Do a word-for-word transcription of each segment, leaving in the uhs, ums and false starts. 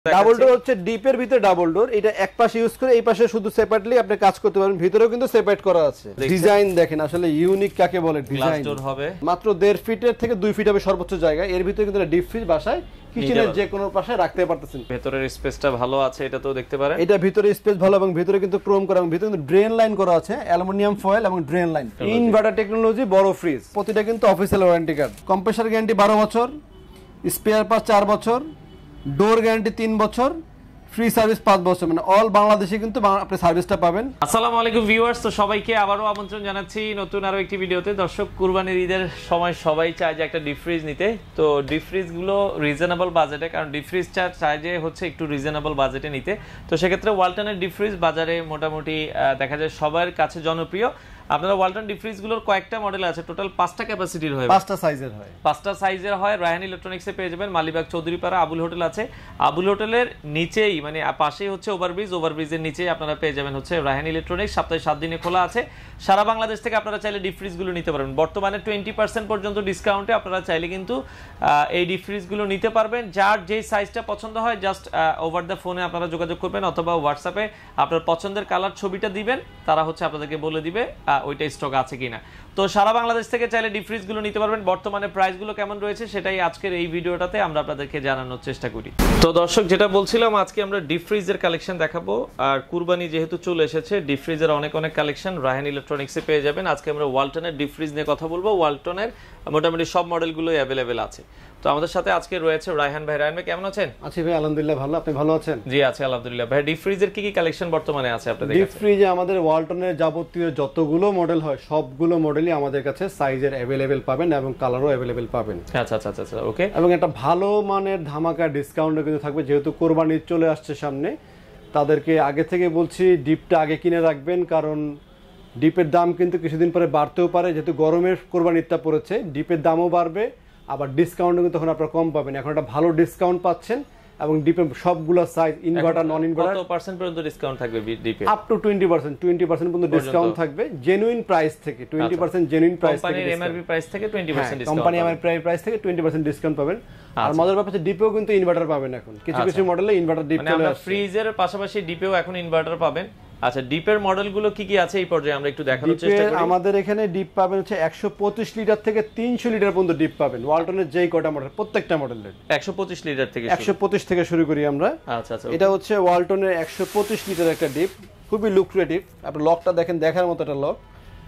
Double door হচ্ছে ডিপের ভিতরে double door, এটা এক পাশে ইউজ করে এই পাশে শুধু সেপারেটলি আপনি কাজ করতে পারবেন, ভিতরেও কিন্তু সেপারেট করা আছে। ডিজাইন দেখেন আসলে ইউনিক কাকে বলে, ডিজাইন হবে মাত্র দেড় ফিটের থেকে দুই ফিট হবে সর্বোচ্চ জায়গা। এর ভিতরে কিন্তু ডিপ ফ্রিজ বাসায় কিচেনের যে কোনো পাশে রাখতে পারতেছেন। ভেতরের স্পেসটা ভালো আছে, এটা তো দেখতে পারেন। এটা ভিতরে স্পেস ভালো এবং ভিতরে কিন্তু ক্রোম করা এবং ভিতরে কিন্তু ড্রেন লাইন করা আছে, অ্যালুমিনিয়াম ফয়েল এবং ড্রেন লাইন। ইনভার্টার টেকনোলজি, বড় ফ্রিজ, প্রতিটা কিন্তু official warranty card. Compressor guarantee বারো বছর, স্পেয়ার পার্ট চার বছর, ডোর গ্যারান্টি তিন বছর, ফ্রি সার্ভিস পাঁচ বছর, মানে অল বাংলাদেশে কিন্তু আপনি সার্ভিসটা পাবেন। আসসালামু আলাইকুম ভিউয়ার্স, তো সবাইকে আবারও আমন্ত্রণ জানাচ্ছি নতুন আরো একটি ভিডিওতে। দর্শক, কুরবানির ঈদের সময় সবাই চায় যে একটা ডিপ ফ্রিজ নিতে, তো ডিপ ফ্রিজগুলো রিজনেবল বাজেটে, কারণ ডিপ ফ্রিজটা চায় যে হচ্ছে একটু রিজনেবল বাজেটে নিতে। তো সেক্ষেত্রে ওয়ালটনের ডিপ ফ্রিজ বাজারে মোটামুটি দেখা যায় সবার কাছে জনপ্রিয়। আপনারা ওয়ালটন ডিপ ফ্রিজগুলোর কয়েকটা মডেল আছে, টোটাল পাঁচটা ক্যাপাসিটির হয়, পাঁচটা সাইজের হয়, পাঁচটা সাইজের হয়। রায়হান ইলেকট্রনিক্সে পেয়ে যাবেন, মালিবাগ চৌধুরীপাড়া আবুল হোটেল আছে। আবুল হোটেলের নিচেই মানে পাশেই হচ্ছে ওভারব্রিজ, ওভারব্রিজের নিচেই আপনারা পেয়ে যাবেন হচ্ছে রায়হান ইলেকট্রনিক্স। সপ্তাহে সাত দিনে খোলা আছে। সারা বাংলাদেশ থেকে আপনারা চাইলে ডিপ ফ্রিজগুলো নিতে পারবেন। বর্তমানে টোয়েন্টি পার্সেন্ট পর্যন্ত ডিসকাউন্টে আপনারা চাইলে কিন্তু এই ডিপ ফ্রিজগুলো নিতে পারবেন। যার যে সাইজটা পছন্দ হয় জাস্ট ওভার দ্য ফোনে আপনারা যোগাযোগ করবেন অথবা হোয়াটসঅ্যাপে আপনার পছন্দের কালার ছবিটা দিবেন, তারা হচ্ছে আপনাদেরকে বলে দিবে ওইটা স্টক আছে কিনা। তো সারা বাংলাদেশ থেকে চাইলে ডিপ ফ্রিজগুলো নিতে পারবেন। বর্তমানে প্রাইসগুলো কেমন রয়েছে সেটাই আজকের এই ভিডিওটাতে আমরা আপনাদেরকে জানানোর চেষ্টা করি। তো দর্শক, যেটা বলছিলাম, আজকে আমরা ডিপ ফ্রিজের কালেকশন দেখাবো। আর কুরবানি যেহেতু চলে এসেছে, ডিপ ফ্রিজের অনেক অনেক কালেকশন রায়হান ইলেকট্রনিক্সে পেয়ে যাবেন। আজকে আমরা ওয়ালটনের ডিপ ফ্রিজ নিয়ে কথা বলবো। ওয়ালটনের মোটামুটি সব মডেলগুলোই অ্যাভেলেবেল আছে। তো আমাদের সাথে আজকে রয়েছে রায়হান ভাই। রায়হান ভাই কেমন আছেন? আছি ভাই, আলহামদুলিল্লাহ ভালো। আপনি ভালো আছেন? জি আছি আলহামদুলিল্লাহ। ভাই, ডিপ ফ্রিজের কি কি কালেকশন বর্তমানে আছে আপনাদের কাছে? ডিপ ফ্রিজে আমাদের ওয়ালটনের যাবতীয় যতগুলো মডেল হয় সবগুলো মডেলই আমাদের কাছে সাইজের অ্যাভেলেবেল পাবেন এবং কালারও অ্যাভেলেবেল পাবেন। আচ্ছা আচ্ছা আচ্ছা ওকে। এবং একটা ভালো মানের ধামাকা ডিসকাউন্টও কিন্তু থাকবে, যেহেতু কোরবানি চলে আসছে সামনে। তাদেরকে আগে থেকে বলছি ডিপটা আগে কিনে রাখবেন, কারণ ডিপের দাম কিন্তু কিছুদিন পরে বাড়তেও পারে। যেহেতু গরমের কোরবানিটা পড়েছে, ডিপের দামও বাড়বে, আবার ডিসকাউন্টও কিন্তু তখন আপনারা কম পাবেন। এখন একটা ভালো ডিসকাউন্ট পাচ্ছেন এবং ডিপে সবগুলো সাইজ, ইনভার্টার, নন ইনভার্টার, কত পার্সেন্ট পর্যন্ত ডিসকাউন্ট থাকবে ডিপে? Up to twenty percent twenty percent পর্যন্ত ডিসকাউন্ট থাকবে জেনুইন প্রাইস থেকে। টোয়েন্টি পার্সেন্ট জেনুইন প্রাইস থেকে, কোম্পানির এমআরপি প্রাইস থেকে twenty percent discount, company MRP price থেকে টোয়েন্টি পার্সেন্ট ডিসকাউন্ট পাবেন। আর মজার ব্যাপার হচ্ছে ডিপেও কিন্তু ইনভার্টার পাবেন এখন, কিছু কিছু মডেলে ইনভার্টার ডিপ চলে আসছে। ফ্রিজের পাশাপাশি ডিপেও এখন ইনভার্টার পাবেন। আচ্ছা, ডিপের মডেলগুলো কি কি আছে এই পর্যায়ে আমরা একটু দেখানোর চেষ্টা করি। আমাদের এখানে ডিপ পাবেন হচ্ছে একশো পঁচিশ লিটার থেকে তিনশো লিটার পর্যন্ত ডিপ পাবেন। ওয়ালটনের যেই কয়টা মডেল, প্রত্যেকটা মডেলের একশো পঁচিশ লিটার থেকে একশো পঁচিশ থেকে শুরু করি আমরা। আচ্ছা আচ্ছা, এটা হচ্ছে ওয়ালটনের একশো পঁচিশ লিটার একটা ডিপ, খুবই লুক্রেটিভ। আপনি লকটা দেখেন, দেখার মতো একটা লক।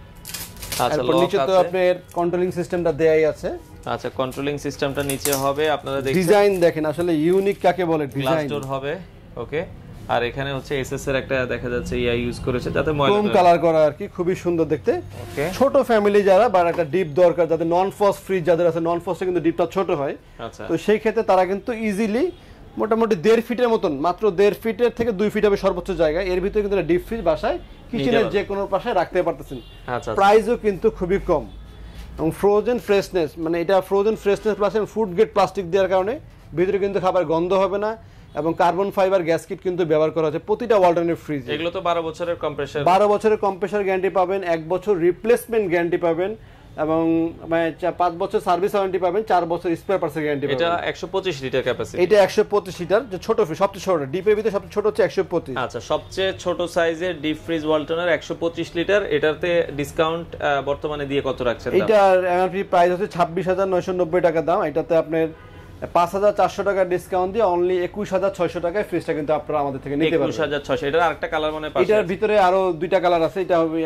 আচ্ছা, লক নিচে তো আপনার কন্ট্রোলিং সিস্টেমটা দেয়াই আছে। আচ্ছা, কন্ট্রোলিং সিস্টেমটা নিচে হবে। আপনারা দেখেন ডিজাইন দেখেন আসলে ইউনিক কাকে বলে, ডিজাইন ডোর হবে। ওকে। আর এখানে হচ্ছে এসএস এর একটা দেখা যাচ্ছে ইয়া ইউজ করেছে, যাতে ময়লা কম কালার করা আর কি, খুবই সুন্দর দেখতে। ওকে। ছোট ফ্যামিলি যারা, বা একটা ডিপ দরকার, যাদের নন ফস ফ্রিজ যাদের আছে, নন ফসে কিন্তু ডিপটা ছোট হয়। আচ্ছা। তো সেই ক্ষেত্রে তারা কিন্তু ইজিলি মোটামুটি দেড় ফিটের মতন, মাত্র দেড় ফিটের থেকে দুই ফিট হবে সর্বোচ্চ জায়গা। এর ভিতরে কিন্তু ডিপ ফ্রিজ বাসায় কিচেনের যে কোনো পাশে রাখতে পারতেছেন। আচ্ছা। প্রাইসও কিন্তু খুবই কম এবং ফ্রোজেন ফ্রেশনেস, মানে এটা frozen freshness plus food grade plastic দেওয়ার কারণে ভিতরে কিন্তু খাবার গন্ধ হবে না এবং কার্বন ফাইবার গ্যাসকিট কিন্তু ব্যবহার করা হচ্ছে প্রতিটা ওয়ালটনের ফ্রিজে। এগুলো তো বারো বছরের কম্প্রেসার, বারো বছরের কম্প্রেসার গ্যারান্টি পাবেন, এক বছর রিপ্লেসমেন্ট গ্যারান্টি পাবেন এবং মানে পাঁচ বছর সার্ভিস ওয়ারেন্টি পাবেন, চার বছর স্পেয়ার পার্টসের গ্যারান্টি পাবেন। এটা একশো পঁচিশ লিটার ক্যাপাসিটি। এটা একশো পঁচিশ লিটার, যে ছোট ফ্রিজ, সবচেয়ে ছোট ডিপের ভিতরে সবচেয়ে ছোট হচ্ছে একশো পঁচিশ। আচ্ছা, সবচেয়ে ছোট সাইজের ডিপ ফ্রিজ ওয়ালটনের একশো পঁচিশ লিটার। এটাতে ডিসকাউন্ট বর্তমানে দিয়ে কত রাখছেন? এটার এমআরপি প্রাইস হচ্ছে ছাব্বিশ হাজার নয়শো নব্বই টাকা দাম। এটাতে আপনার পাঁচ হাজার চারশো টাকা ডিসকাউন্ট দিয়ে অনলি একুশ হাজার ছয়শো টাকায় ফ্রিজটা কিন্তু আপনারা আমাদের থেকে নিতে পারবেন। একুশ হাজার ছয়শো। এটার আরেকটা কালার মানে পাশে, এটার ভিতরে আরো দুইটা কালার আছে। এটা হবে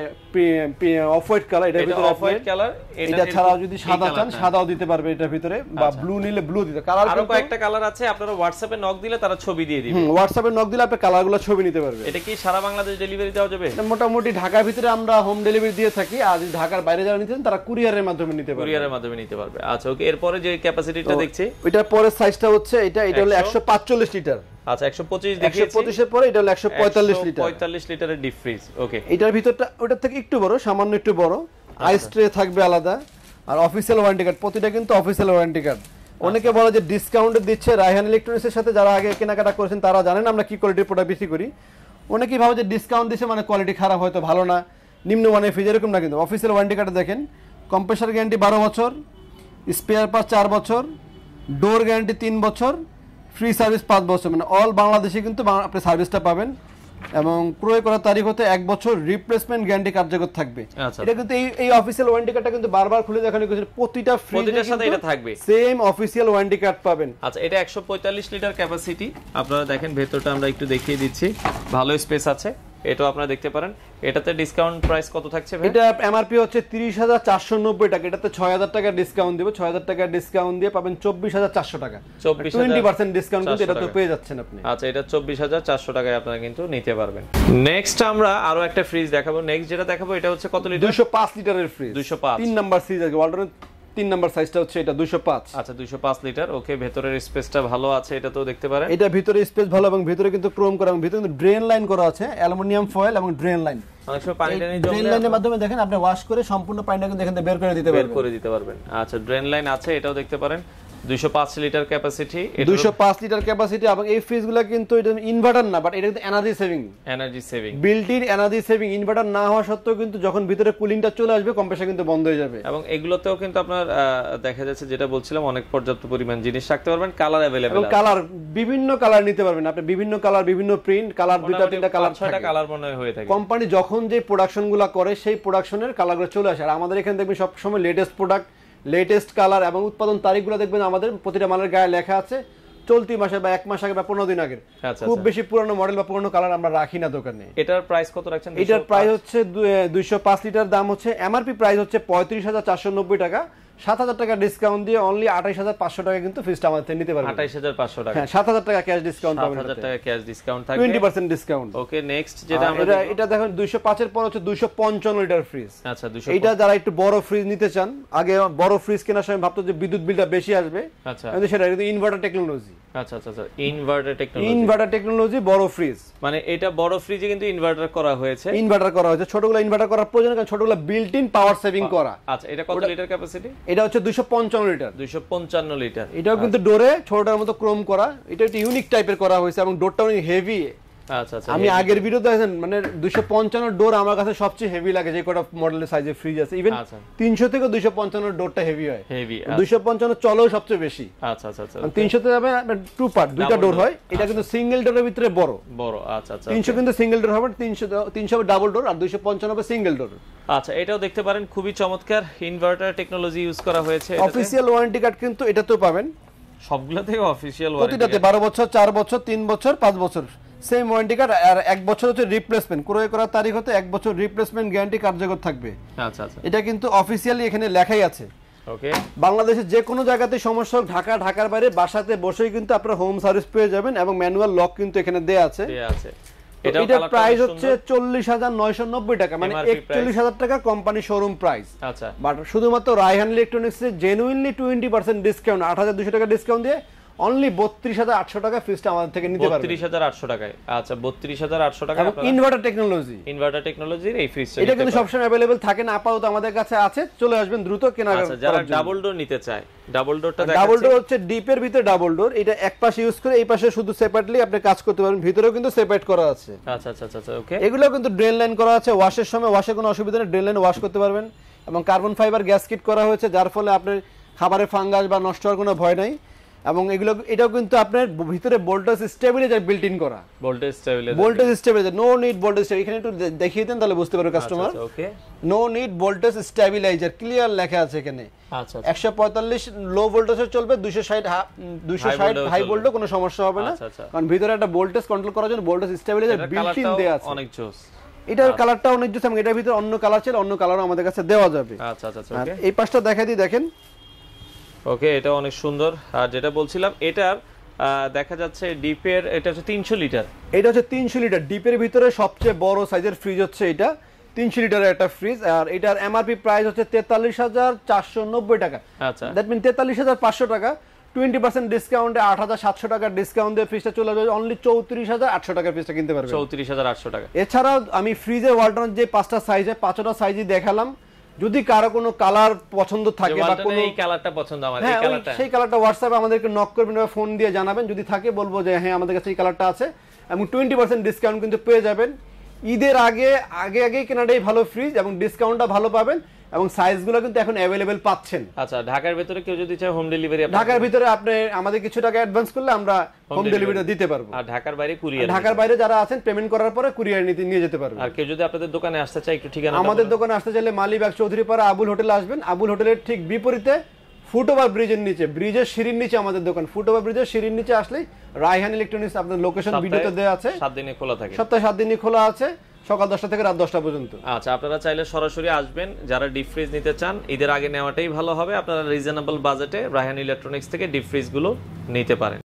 অফ হোয়াইট কালার, এটার ভিতরে অফ হোয়াইট কালার। এটা ছাড়াও যদি সাদা চান সাদাও দিতে পারবে এটার ভিতরে, বা ব্লু নিলে ব্লু দিতে। কালার আরো কয়েকটা কালার আছে, আপনারা হোয়াটসঅ্যাপে নক দিলে তারা ছবি দিয়ে দিবে। হুম, হোয়াটসঅ্যাপে নক দিলে আপনি কালারগুলো ছবি নিতে পারবে। এটা কি সারা বাংলাদেশ ডেলিভারি দেওয়া যাবে? মোটামুটি ঢাকার ভিতরে আমরা হোম ডেলিভারি দিয়ে থাকি, আর যদি ঢাকার বাইরে যারা নিতে চান তারা কুরিয়ারের মাধ্যমে নিতে পারবে। কুরিয়ারের মাধ্যমে নিতে পারবে। আচ্ছা ওকে। এরপরে যে ক্যাপাসিটিটা দেখছি, ওইটার পরের সাইজটা হচ্ছে এটা, এটা হলো একশো পাঁচচল্লিশ লিটার। আচ্ছা, একশো পঁচিশ দেখিয়েছি, একশো পঁচিশ এর পরে এটা হলো একশো পঁয়তাল্লিশ লিটার, পঁয়তাল্লিশ লিটারের ডিপ ফ্রিজ। ওকে। এটার ভিতরটা ওটার থেকে একটু বড়, সামান্য একটু বড়। আইস ট্রে থাকবে আলাদা, আর অফিসিয়াল ওয়ারেন্টি কার্ড, প্রতিটা কিন্তু অফিসিয়াল ওয়ারেন্টি কার্ড। অনেকে বলে যে ডিসকাউন্টে দিচ্ছে, রায়হান ইলেকট্রনিক্সের সাথে যারা আগে কেনাকাটা করেছেন তারা জানেন আমরা কি কোয়ালিটির প্রোডাক্ট বিক্রি করি। অনেকেই ভাবে যে ডিসকাউন্ট দিচ্ছে মানে কোয়ালিটি খারাপ, হয়তো ভালো না, নিম্নমানের ফ্রিজ, এরকম না। কিন্তু অফিসিয়াল ওয়ারেন্টি কার্ডে দেখেন, কম্প্রেসার গ্যারান্টি বারো বছর, স্পেয়ার পার্ট চার বছর, ডোর গ্যারান্টি তিন বছর, ফ্রি সার্ভিস পাঁচ বছর, মানে অল বাংলাদেশে কিন্তু আপনি সার্ভিসটা পাবেন এবং ক্রয় করার তারিখ হতে এক বছর রিপ্লেসমেন্ট গ্যারান্টি কার্যকর থাকবে। এটা কিন্তু এই এই অফিশিয়াল ওয়ারেন্টি কার্ডটা কিন্তু বারবার খুলে দেখানো হয়েছে, প্রতিটা ফ্রিজের সাথে এটা থাকবে, সেম অফিশিয়াল ওয়ারেন্টি কার্ড পাবেন। আচ্ছা, এটা একশো পঁয়তাল্লিশ লিটার ক্যাপাসিটি, আপনারা দেখেন ভেতরটা আমরা একটু দেখিয়ে দিচ্ছি, ভালো স্পেস আছে, এটাও আপনারা দেখতে পারেন। এটাতে ডিসকাউন্ট প্রাইস কত থাকছে ভাই? এটা এমআরপি হচ্ছে তিরিশ হাজার চারশো নব্বই টাকা, এটাতে ছয় হাজার টাকা ডিসকাউন্ট দিব, ছয় হাজার টাকা ডিসকাউন্ট দিয়ে পাবেন চব্বিশ হাজার চারশো টাকা, টোয়েন্টি পার্সেন্ট ডিসকাউন্ট কিন্তু এটা তো পেয়ে যাচ্ছেন আপনি। আচ্ছা, এটা চব্বিশ হাজার চারশো টাকায় আপনারা কিন্তু নিতে পারবেন। নেক্সট আমরা আরো একটা ফ্রিজ দেখাবো। নেক্সট যেটা দেখাবো এটা হচ্ছে কত লিটার? দুইশো পাঁচ লিটারের ফ্রিজ, দুইশো পাঁচ, তিন নাম্বার সিরিজ আছে ওয়ালটনের, তিন নাম্বার সাইজটা হচ্ছে এটা দুইশো পাঁচ। আচ্ছা, দুইশো পাঁচ লিটার। ওকে, ভেতরের স্পেসটা ভালো আছে, এটা তো দেখতে পারেন। এটা ভিতরে স্পেস ভালো এবং ভিতরে কিন্তু ক্রোম করা এবং ভিতরে কিন্তু ড্রেন লাইন করা আছে, অ্যালুমিনিয়াম ফয়েল এবং ড্রেন লাইন। অনেক সময় পানি টানি জমলে ড্রেন লাইনের মাধ্যমে দেখেন আপনি ওয়াশ করে সম্পূর্ণ পানিটা কিন্তু এখান থেকে বের করে দিতে পারবেন, বের করে দিতে পারবেন। আচ্ছা, ড্রেন লাইন আছে, এটাও দেখতে পারেন। দুইশো পাঁচ লিটার ক্যাপাসিটি, দুইশো পাঁচ লিটার ক্যাপাসিটি এবং এই ফ্রিজগুলো কিন্তু এটা ইনভার্টার না, বাট এটা কিন্তু energy saving, energy saving, built in energy saving. Inverter না হওয়া সত্ত্বেও কিন্তু যখন ভিতরে কুলিংটা চলে আসবে কম্প্রেসার কিন্তু বন্ধ হয়ে যাবে। এবং এগুলোতেও কিন্তু আপনার দেখা যাচ্ছে যেটা বলছিলাম অনেক পর্যাপ্ত পরিমাণ জিনিস রাখতে পারবেন, কালার अवेलेबल আছে, কালার বিভিন্ন কালার নিতে পারবেন আপনি, বিভিন্ন কালার, বিভিন্ন প্রিন্ট, কালার দুইটা তিনটা কালার, ছয়টা কালার মনে হয়ে থাকে। কোম্পানি যখন যে প্রোডাকশনগুলো করে সেই প্রোডাকশনের কালারগুলো চলে আসে, আর আমাদের এখানে দেখবেন সব সময় লেটেস্ট প্রোডাক্ট, লেটেস্ট কালার এবং উৎপাদন তারিখগুলো দেখবেন আমাদের প্রতিটা মালের গায়ে লেখা আছে চলতি মাসে বা এক মাস আগে বা পনেরো দিন আগে। খুব বেশি পুরনো মডেল বা পুরনো কালার আমরা রাখি না দোকানে। এটার প্রাইস কত রাখছেন? এটার প্রাইস হচ্ছে দুইশো পাঁচ লিটার, দাম হচ্ছে এমআরপি প্রাইস হচ্ছে পঁয়ত্রিশ হাজার চারশো নব্বই টাকা, সাত হাজার টাকা ডিসকাউন্ট দিয়ে অনলি আঠাইশ হাজার পাঁচশো টাকা কিন্তু ফ্রিজটা আমাদের থেকে নিতে পারবেন। আঠাইশ হাজার পাঁচশো টাকা, হ্যাঁ, সাত হাজার টাকা ক্যাশ ডিসকাউন্ট পাবেন, সাত হাজার টাকা ক্যাশ ডিসকাউন্ট থাকবে, twenty percent discount. Okay, next যেটা আমরা এটা এটা দেখেন দুইশো পাঁচ এর পর হচ্ছে দুইশো পঞ্চান্ন লিটার ফ্রিজ। আচ্ছা, দুইশো, এটা যারা একটু বড় ফ্রিজ নিতে চান, আগে বড় ফ্রিজ কেনার সময় ভাবতো যে বিদ্যুৎ বিলটা বেশি আসবে, আচ্ছা, কিন্তু সেটা কিন্তু ইনভার্টার টেকনোলজি। আচ্ছা আচ্ছা আচ্ছা, ইনভার্টার টেকনোলজি, ইনভার্টার টেকনোলজি বড় ফ্রিজ, মানে এটা বড় ফ্রিজে কিন্তু ইনভার্টার করা হয়েছে, ইনভার্টার করা হয়েছে, ছোটগুলো ইনভার্টার করার প্রয়োজন কারণ ছোটগুলো বিল্ট ইন পাওয়ার সেভিং করা। আচ্ছা, এটা কত লিটার ক্যাপাসিটি? এটা হচ্ছে দুইশো পঞ্চান্ন লিটার, দুইশো পঞ্চান্ন লিটার। এটাও কিন্তু ডোরে ছোটটার মতো ক্রোম করা, এটা একটু ইউনিক টাইপের করা হয়েছে এবং ডোরটা অনেক হেভি। আচ্ছা আচ্ছা, আমি আগের ভিডিওতে দেখেন মানে দুইশো পঞ্চান্ন ডোর আমার কাছে সবচেয়ে হেভি লাগে, যে কটা মডেলের সাইজের ফ্রিজ আছে, ইভেন তিনশো থেকে দুইশো পঞ্চান্ন ডোরটা হেভি হয়, হেভি দুইশো পঞ্চান্ন চলেও সবচেয়ে বেশি। আচ্ছা আচ্ছা আচ্ছা, তিনশো তে যাবে টু পার্ট, দুইটা ডোর হয়, এটা কিন্তু সিঙ্গেল ডোরের ভিতরে বড় বড়। আচ্ছা আচ্ছা, তিনশো কিন্তু সিঙ্গেল ডোর হবে, তিনশো তিনশো হবে ডাবল ডোর, আর দুইশো পঞ্চান্ন হবে সিঙ্গেল ডোর। আচ্ছা, এটাও দেখতে পারেন, খুবই চমৎকার ইনভার্টার টেকনোলজি ইউজ করা হয়েছে। অফিশিয়াল ওয়ারেন্টি কার্ড কিন্তু এটাতেও পাবেন, সবগুলোতে অফিশিয়াল ওয়ারেন্টি, প্রতিটাতে বারো বছর, চার বছর, তিন বছর, পাঁচ বছর সেম ওয়ারেন্টি কার্ড, আর এক বছর হচ্ছে রিপ্লেসমেন্ট, ক্রয় করার তারিখ হতে এক বছর রিপ্লেসমেন্ট গ্যারান্টি কার্যকর থাকবে। আচ্ছা আচ্ছা, এটা কিন্তু অফিশিয়ালি এখানে লেখাই আছে। ওকে, বাংলাদেশের যে কোনো জায়গাতে সমস্যা হোক, ঢাকা, ঢাকার বাইরে, বাসাতে বসেই কিন্তু আপনারা হোম সার্ভিস পেয়ে যাবেন এবং ম্যানুয়াল লক কিন্তু এখানে দেয়া আছে। দেয়া আছে। এটার প্রাইস হচ্ছে চল্লিশ হাজার নয়শো নব্বই টাকা, মানে একচল্লিশ হাজার টাকা কোম্পানি শোরুম প্রাইস। আচ্ছা, বাট শুধুমাত্র রায়হান ইলেকট্রনিক্স এর জেনুইনলি টোয়েন্টি পার্সেন্ট ডিসকাউন্ট, আট হাজার দুশো টাকা ডিসকাউন্ট দিয়ে অনলি বত্রিশ হাজার আটশো টাকা ফ্রিজটা আমাদের থেকে নিতে পারবেন, বত্রিশ হাজার আটশো টাকায়। আচ্ছা, বত্রিশ হাজার আটশো টাকা ইনভার্টার টেকনোলজি, ইনভার্টার টেকনোলজির এই ফ্রিজটা। এটা কিন্তু সবসময় अवेलेबल থাকে না, আপাতত আমাদের কাছে আছে, চলে আসবেন দ্রুত কেনা। আচ্ছা, যারা ডাবল ডোর নিতে চায়, ডাবল ডোরটা দেখাচ্ছি, ডাবল ডোর হচ্ছে ডিপের ভিতরে ডাবল ডোর, এটা এক পাশে ইউজ করে এই পাশে শুধু সেপারেটলি আপনি কাজ করতে পারবেন, ভিতরেও কিন্তু সেপারেট করা আছে। আচ্ছা আচ্ছা আচ্ছা, ওকে, এগুলো কিন্তু ড্রেন লাইন করা আছে, ওয়াশের সময় ওয়াশে কোনো অসুবিধা নেই, ড্রেন লাইন ওয়াশ করতে পারবেন এবং কার্বন ফাইবার গ্যাসকিট করা হয়েছে, যার ফলে আপনার খাবারে ফাঙ্গাস বা নষ্ট হওয়ার কোনো ভয় নাই। এবং এগুলো এটাও কিন্তু আপনার ভিতরে ভোল্টেজ স্টেবিলাইজার বিল্ট ইন করা, voltage stabiliser, voltage stabiliser, no need voltage, এখানে একটু দেখিয়ে দেন তাহলে বুঝতে পারবে customer. Okay, no need voltage stabiliser clear লেখা আছে এখানে। আচ্ছা, একশো পঁয়তাল্লিশ লো ভোল্টেজে চলবে, দুইশো ষাট দুইশো ষাট হাই ভোল্টে কোনো সমস্যা হবে না, কারণ ভিতরে একটা ভোল্টেজ কন্ট্রোল করার জন্য ভোল্টেজ স্টেবিলাইজার বিল্ট ইন দেয়া আছে। অনেক জোস, এটার কালারটা অনেক জোস এবং এটার ভিতরে অন্য কালার ছিল, অন্য কালারও আমাদের কাছে দেওয়া যাবে। আচ্ছা আচ্ছা, ওকে, এই পাশটা দেখাই দিই, দেখেন। ওকে, এটা অনেক সুন্দর। আর যেটা বলছিলাম, এটার দেখা যাচ্ছে ডিপের, এটা হচ্ছে তিনশো লিটার, এটা হচ্ছে তিনশো লিটার ডিপের ভিতরে সবচেয়ে বড় সাইজের ফ্রিজ হচ্ছে এটা, তিনশো লিটারের একটা ফ্রিজ, আর এটার এমআরপি প্রাইস হচ্ছে তেতাল্লিশ হাজার চারশো নব্বই টাকা। আচ্ছা, দ্যাট মিন তেতাল্লিশ হাজার পাঁচশো টাকা, টোয়েন্টি পার্সেন্ট ডিসকাউন্টে আট হাজার সাতশো টাকার ডিসকাউন্ট দিয়ে ফ্রিজটা চলে যাবে অনলি চৌত্রিশ হাজার আটশো টাকার ফ্রিজটা কিনতে পারবেন, চৌত্রিশ হাজার আটশো টাকা। এছাড়াও আমি ফ্রিজের ওয়ালটনের যে পাঁচটা সাইজ হয়, পাঁচটা সাইজই দেখালাম, যদি কারো কোনো কালার পছন্দ থাকে বা কোনো এই কালারটা পছন্দ, আমার এই কালারটা, সেই কালারটা হোয়াটসঅ্যাপে আমাদেরকে নক করবেন বা ফোন দিয়ে জানাবেন, যদি থাকে বলবো যে হ্যাঁ আমাদের কাছে এই কালারটা আছে, এবং টোয়েন্টি পার্সেন্ট ডিসকাউন্ট কিন্তু পেয়ে যাবেন। ঈদের আগে আগে আগেই কেনাটাই ভালো ফ্রিজ এবং ডিসকাউন্টটা ভালো পাবেন এবং সাইজগুলো কিন্তু এখন অ্যাভেলেবেল পাচ্ছেন। আচ্ছা, ঢাকার ভিতরে কেউ যদি চায় হোম ডেলিভারি, ঢাকার ভিতরে আপনি আমাদের কিছু টাকা অ্যাডভান্স করলে আমরা হোম ডেলিভারি দিতে পারবো। আর ঢাকার বাইরে কুরিয়ার, ঢাকার বাইরে যারা আছেন পেমেন্ট করার পরে কুরিয়ার নিতে নিয়ে যেতে পারবে। আর কেউ যদি আপনাদের দোকানে আসতে চায় একটু ঠিকানা, আমাদের দোকানে আসতে চাইলে মালিবাগ চৌধুরীপাড়া আবুল হোটেলে আসবেন। আবুল হোটেলের ঠিক বিপরীতে ফুটওভার ব্রিজের নিচে, ব্রিজের সিঁড়ির নিচে আমাদের দোকান। ফুটওভার ব্রিজের সিঁড়ির নিচে আসলেই রায়হান ইলেকট্রনিক্স, আপনাদের লোকেশন ভিডিওতে দেওয়া আছে। সাত দিনে খোলা থাকে, সপ্তাহে সাত দিনই খোলা আছে, সকাল দশটা থেকে রাত দশটা পর্যন্ত। আচ্ছা, আপনারা চাইলে সরাসরি আসবেন। যারা ডিপ ফ্রিজ নিতে চান ঈদের আগে নেওয়াটাই ভালো হবে। আপনারা রিজনেবল বাজেটে রায়হান ইলেকট্রনিক্স থেকে ডিপ ফ্রিজ গুলো নিতে পারেন।